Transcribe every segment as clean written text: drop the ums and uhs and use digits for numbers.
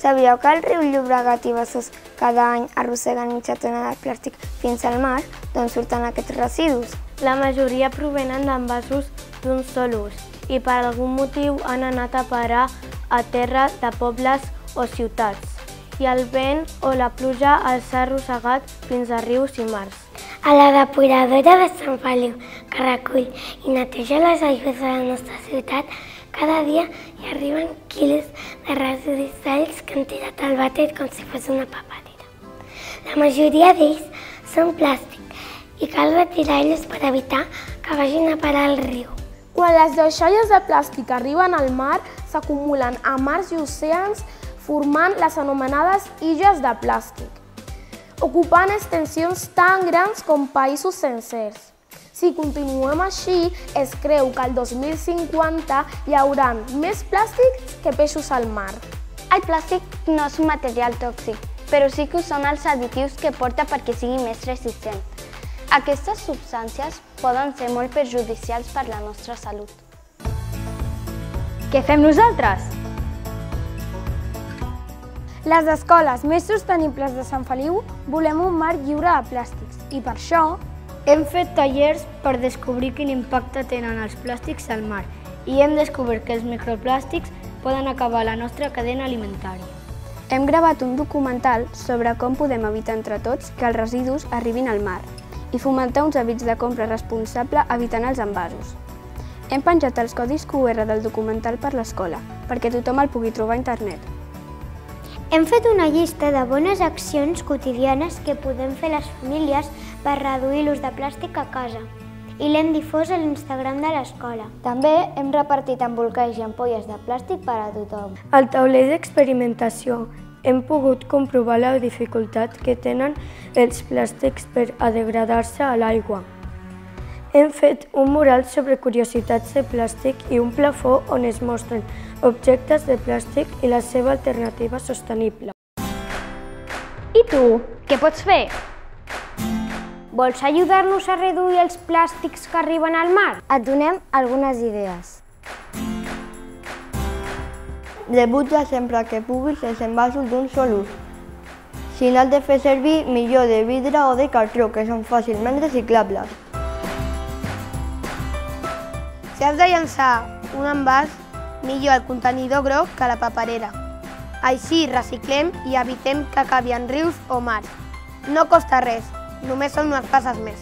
Sabíeu que el riu Llobregat i Besòs cada any arrosseguen mitja tona de plàstic fins al mar? D'on surten aquests residus? La majoria provenen d'envasos d'un sol ús i per algun motiu han anat a parar a terra de pobles o ciutats i el vent o la pluja els ha arrossegat fins a rius i mars. A la depuradora de Sant Feliu, que recull i neteja les aigües de la nostra ciutat, cada dia hi arriben quilos de residus sòlids que han tirat al vàter com si fos una paperera. La majoria d'ells són plàstic i cal retirar-los per evitar que vagin a parar al riu. Quan les deixalles de plàstic arriben al mar, s'acumulen a mars i oceans formant les anomenades illes de plàstic, ocupant extensions tan grans com països sencers. Si continuem així, es creu que el 2050 hi haurà més plàstics que peixos al mar. El plàstic no és un material tòxic, però sí que ho són els additius que porta perquè sigui més resistent. Aquestes substàncies poden ser molt perjudicials per la nostra salut. Què fem nosaltres? Les escoles més sostenibles de Sant Feliu volem un mar lliure de plàstics i per això Hem fet tallers per descobrir quin impacte tenen els plàstics al mar i hem descobert que els microplàstics poden acabar la nostra cadena alimentària. Hem gravat un documental sobre com podem evitar entre tots que els residus arribin al mar i fomentar uns hàbits de compra responsable evitant els envasos. Hem penjat els codis QR del documental per l'escola perquè tothom el pugui trobar a internet. Hem fet una llista de bones accions quotidianes que podem fer les famílies per reduir l'ús de plàstic a casa i l'hem difós a l'Instagram de l'escola. També hem repartit embolcalls i ampolles de plàstic per a tothom. Al tauler d'experimentació hem pogut comprovar la dificultat que tenen els plàstics per a degradar-se a l'aigua. Hem fet un mural sobre curiositats de plàstic i un plafó on es mostren objectes de plàstic i la seva alternativa sostenible. I tu, què pots fer? Vols ajudar-nos a reduir els plàstics que arriben al mar? Et donem algunes idees. Rebutja sempre que puguis els envasos d'un sol ús. Si n'has de fer servir, millor de vidre o de cartró, que són fàcilment reciclables. Si has de llançar un envàs, millor el contenidor groc que la paperera. Així reciclem i evitem que acabi en rius o mars. No costa res, només són unes passes més.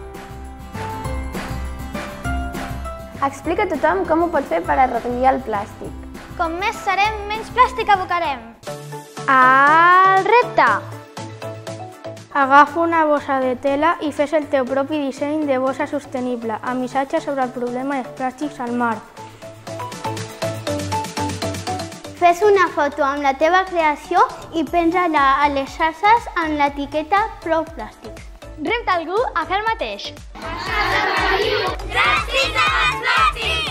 Explica a tothom com ho pots fer per a reduir el plàstic. Com més serem, menys plàstic abocarem. El repte! Agafa una bossa de tela i fes el teu propi disseny de bossa sostenible amb missatges sobre el problema dels plàstics al mar. Fes una foto amb la teva creació i penja-la a les xarxes amb l'etiqueta Prou Plàstics. Repta algú a fer el mateix. Plàstics!